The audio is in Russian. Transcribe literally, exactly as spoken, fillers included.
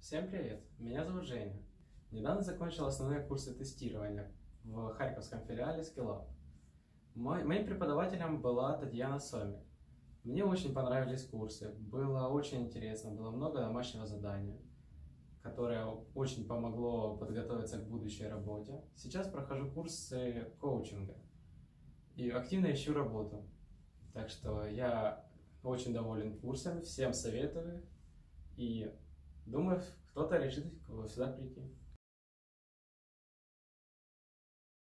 Всем привет! Меня зовут Женя. Недавно закончил основные курсы тестирования в харьковском филиале SkillUp. Мой, моим преподавателем была Татьяна Сомик. Мне очень понравились курсы, было очень интересно, было много домашнего задания, которое очень помогло подготовиться к будущей работе. Сейчас прохожу курсы коучинга и активно ищу работу. Так что я очень доволен курсами, всем советую и думаю, кто-то решит сюда прийти.